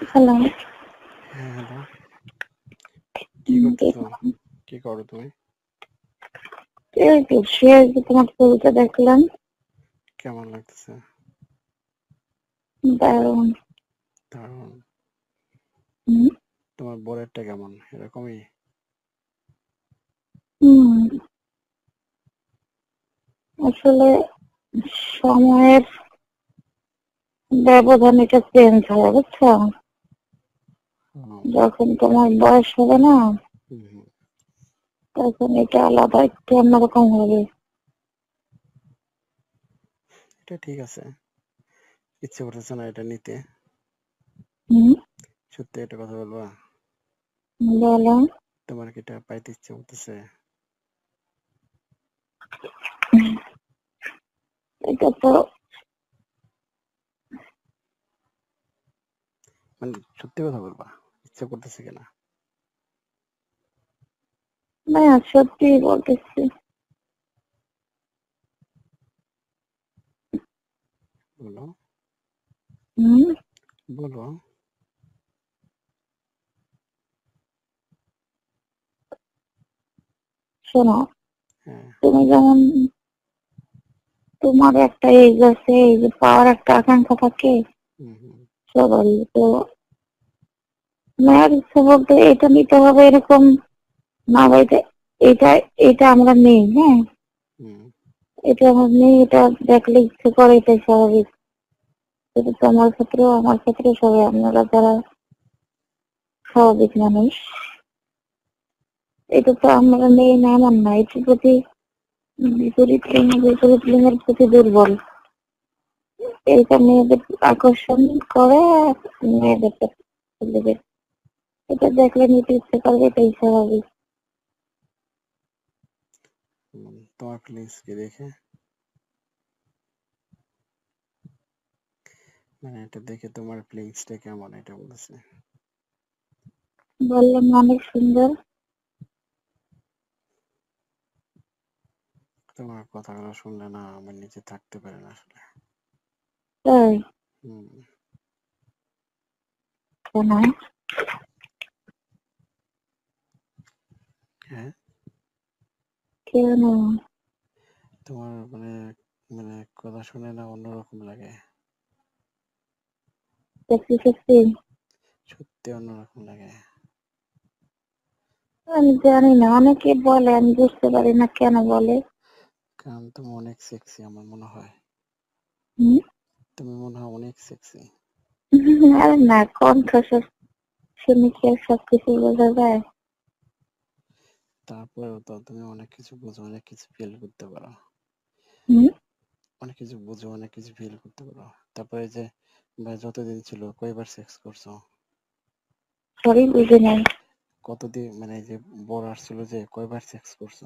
Hello. হ্যাঁ, hello. কি কে করতেছো? কি করো তুমি? এই তো শুয়ে আছি, তোমার ছবিটা দেখলাম। কেমন লাগতেছে? দারুণ। দারুণ। হুম, তোমার বোরেরটা কেমন? এরকমই? হুম, আসলে সময়ের ব্যবধান এটা চেঞ্জ হয়, বুঝছো? হুম, যখন তোমার বয়স হবে না, হুম, হুম। তখন এটা আলাদা একটু অন্যরকম হবে। এটা ঠিক আছে। ইচ্ছে করতেছে না এটা নিতে। হুম, সত্যি একটা কথা বলবা? বলো। তোমার কি এটা পাইতে ইচ্ছে করতেছে? এটা তো মানে সত্যি কথা বলবা? ইচ্ছে করতেছে কিনা? না, সত্যি বলতেছি। বলো, হুম, বলো। শোনো, হ্যাঁ, তুমি যেমন তোমার একটা এজ আছে, এই যে পাওয়ার একটা আকাঙ্ক্ষা থাকে হুম, হুম, সবারই তো। মেয়ের ইচ্ছে বলতে এটা নিতে হবে এরকম না, বা এটা এটা আমরা নেই, হ্যাঁ, হুম, এটা আমার নেই, এটা দেখলে ইচ্ছে করে, এটাই স্বাভাবিক। কিন্তু তোমার ক্ষেত্রেও আমার ক্ষেত্রেও সবাই আপনারা যারা স্বাভাবিক মানুষ, এটা তো আমরা নেই না এমন না, এটার প্রতি বিপরীত লিঙ্গের প্রতি দুর্বল। এটা মেয়েদের আকর্ষণ করে, মেয়েদের ছেলেদের এটা দেখলে নিতে ইচ্ছে করবে, এটাই স্বাভাবিক। হুম। তোমার ফিলিংস কি দেখে? মানে এটা দেখে তোমার ফিলিংসটা কেমন এটা বলতেছে। বললাম অনেক সুন্দর। তোমার কথাগুলো শুনলে না আমার নিচে থাকতে পারে না আসলে। তাই হুম। কেন? হ্যাঁ, কেন? তোমার মানে মানে কথা শুনে না অন্যরকম লাগে। সত্যি সত্যি সত্যি অন্যরকম লাগে। আমি জানি না, অনেকে বলে, আমি বুঝতে পারি না কেন বলে। কারণ তুমি অনেক সেক্সি আমার মনে হয়। হুম? তুমি মনে হয় অনেক সেক্সি। আরে না, কণ্ঠস্বর শুনে কি আর সবকিছু বোঝা যায়? তারপরেও তো তুমি অনেক কিছু বুঝো, অনেক কিছু ফিল করতে পারো। হুম? অনেক কিছু বুঝো, অনেক কিছু ফিল করতে পারো। তারপরে যে ভাই যতদিন ছিল কয়বার সেক্স করছো? সরি, বুঝি নাই। কতদিন মানে যে বড় আসছিল যে কয়বার সেক্স করছো?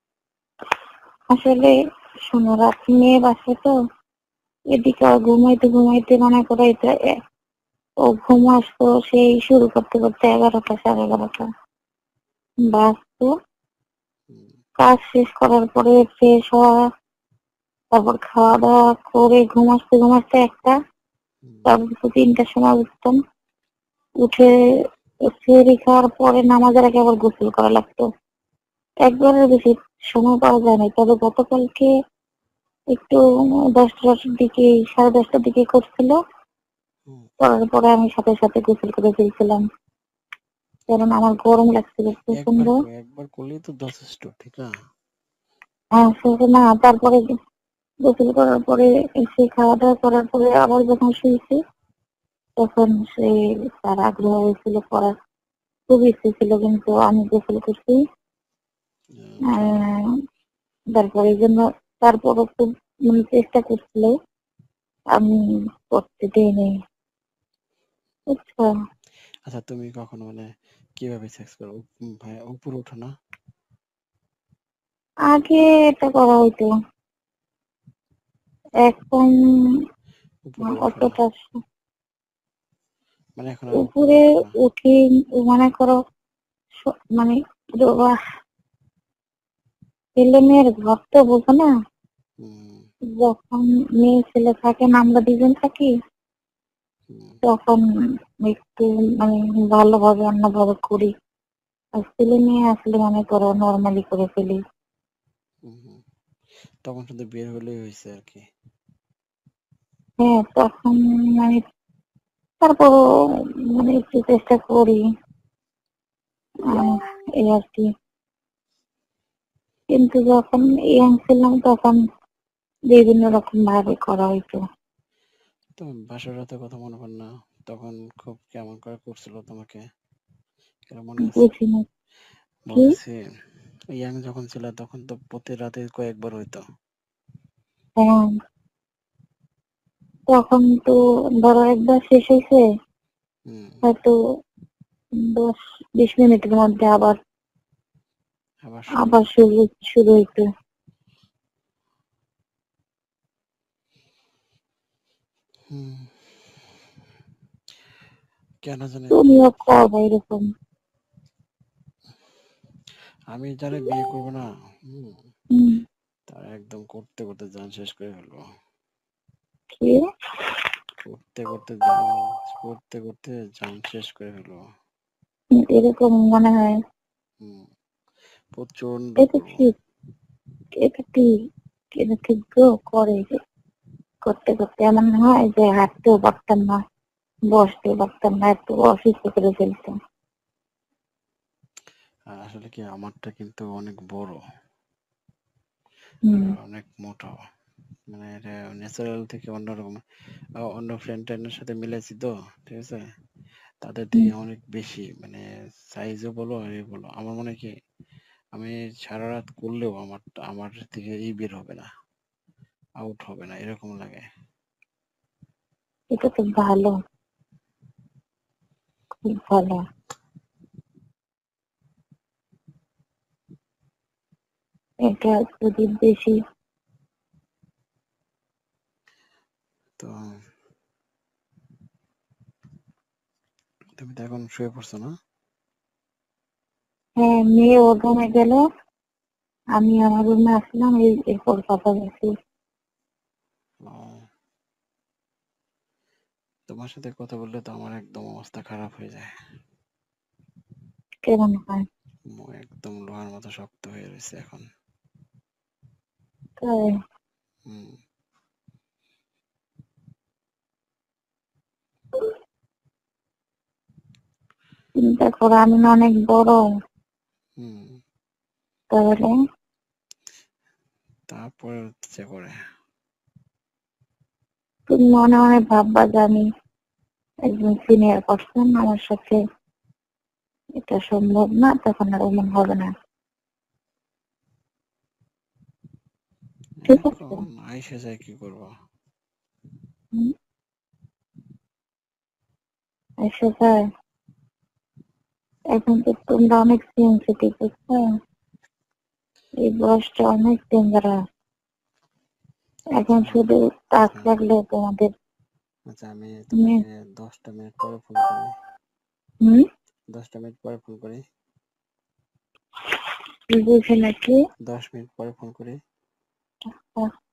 আসলে শোনো, রাত্রি মেয়ে বাসে তো, এদিকে আর ঘুমাইতে ঘুমাইতে মনে করে এটা ও ঘুম আসতো সেই শুরু করতে করতে 11টা, 11:30 বাজতো। হুম, কাজ শেষ করার পরে ফ্রেশ হওয়া, তারপর খাওয়া দাওয়া করে ঘুমাতে ঘুমাতে একটা, হুম, তারপর 3টার সময় উঠতাম। উঠে সেহরি খাওয়ার পরে নামাজের আগে আবার গোসল করা লাগতো। একবারের বেশি সময় পাওয়া যায় না, তবে গতকালকে একটু 10টার দিকে, 10:30টার দিকে করছিল। হুম। করার পরে আমি সাথে সাথে গোসল করে ফেলছিলাম, কারণ আমার গরম লাগছিল প্রচন্ড। একবার করলেই তো যথেষ্ট, ঠিক না? না, তারপরে গোসল করার পরে এসে খাওয়া দাওয়া করার পরে আবার যখন শুয়েছি, তখন সে তার আগ্রহ হয়েছিল করার, খুব ইচ্ছে ছিল, কিন্তু আমি গোসল করছি। আচ্ছা। আহ, তারপরে এই জন্য, তারপরও খুব মানে চেষ্টা করছিল, আমি করতে দেইনি, বুঝছো? আচ্ছা, তুমি কখনো মানে কিভাবে সেক্স করো? ভাই উপরে ওঠো না? আগে এটা করা হইতো, এখন উপরে ওঠো না? অতটা মানে এখন আর উপরে উপরে ওঠো না? উঠি, মনে করো মানে ছেলে মেয়ের ঘর তো, বোঝো না? হুম, যখন মেয়ে ছেলে থাকে না, আমরা দুজন থাকি, হুম, তখন একটু মানে ভালোভাবে অন্যভাবে করি। আর ছেলে মেয়ে আসলে মনে করো নর্মালি করে ফেলি। হুম, হুম। তখন শুধু বের হলেই হয়েছে আর কি। হ্যাঁ, তখন মানে তারপরও মানে একটু চেষ্টা করি। আহ, এই আর কি। কিন্তু যখন ইয়াং ছিলাম তখন বিভিন্ন রকম ভাবে করা হইতো। তো বাসর রাতের কথা মনে পড়ে না? তখন খুব কেমন করে করছিল তোমাকে? এটা মনে আছে? বুঝি না কি। বলতেছি, ইয়াং যখন ছিল তখন তো প্রতি রাতে কয়েকবার হইতো। হ্যাঁ, তখন তো ধরো একবার শেষ হয়েছে, হুম, হয়তো 10-20 মিনিটের মধ্যে আবার আবার শুরু। আবার শুরু শুরু হইতো। হুম, কেন জানি তুমিও করবা এরকম। আমি যারা বিয়ে করবো না, হুম, হুম, তারা একদম করতে করতে জান শেষ করে ফেলবো। কি করতে করতে জান, করতে করতে জান শেষ করে ফেলবো। এরকম মনে হয়? হুম, প্রচন্ড এটা করবো। ঠিক, এটা ঠিক, এটা ঠিক গো, করে যে করতে করতে এমন হয় যে হাঁটতেও পারতাম না, বসতেও পারতাম না, একটু অসুস্থ করে ফেলতাম। আর আসলে কি আমারটা কিন্তু অনেক বড় হুম, আর অনেক মোটা, মানে এটা ন্যাচারাল থেকে অন্যরকম। অন্য ফ্রেন্ড ট্রেন্ডের সাথে মিলেছি তো, ঠিক আছে, তাদের হুম। থেকে অনেক বেশি, মানে সাইজও বলো আর এই বলো, আমার মনে হয় কি আমি সারা রাত করলেও আমার আমার থেকে বের হবে না, আউট হবে না, এরকম লাগে। এটা তো ভালো, খুব ভালো। এটা যদি বেশি। তো তুমি তো এখন শুয়ে পড়ছো না? হ্যাঁ, মেয়ে ওর রুমে গেল, আমি আমার রুমে আসলাম, এরপর কথা বলছি। ও, তোমার সাথে কথা বললে তো আমার একদম অবস্থা খারাপ হয়ে যায়। কেমন হয়? একদম লোহার মতো শক্ত হয়ে রয়েছে এখন। তাই হুম, চিন্তা করো, আমি না অনেক বড়, হুম, তাহলে তারপরে ইচ্ছে করে। তুমি মনে মনে ভাববা যে আমি একজন সিনিয়র পার্সন, আমার সাথে এটা সম্ভব না, তখন আর এমন হবে না। ঠিক আছে? এখন আইসে যায় কি করবো? হুম, এসে যায়। এখন তো তোমরা অনেক সেন্সিটিভ, বুঝছো? এই বয়সটা অনেক ডেঞ্জারাস। এখন আচ্ছা, শুধু টাচ আচ্ছা, লাগলে তোমাদের। আচ্ছা, আমি তুমি তোমাকে 10টা মিনিট পরে ফোন করি। হুম, 10টা মিনিট পরে ফোন করি। বুঝে নাকি? 10 মিনিট পরে ফোন করি।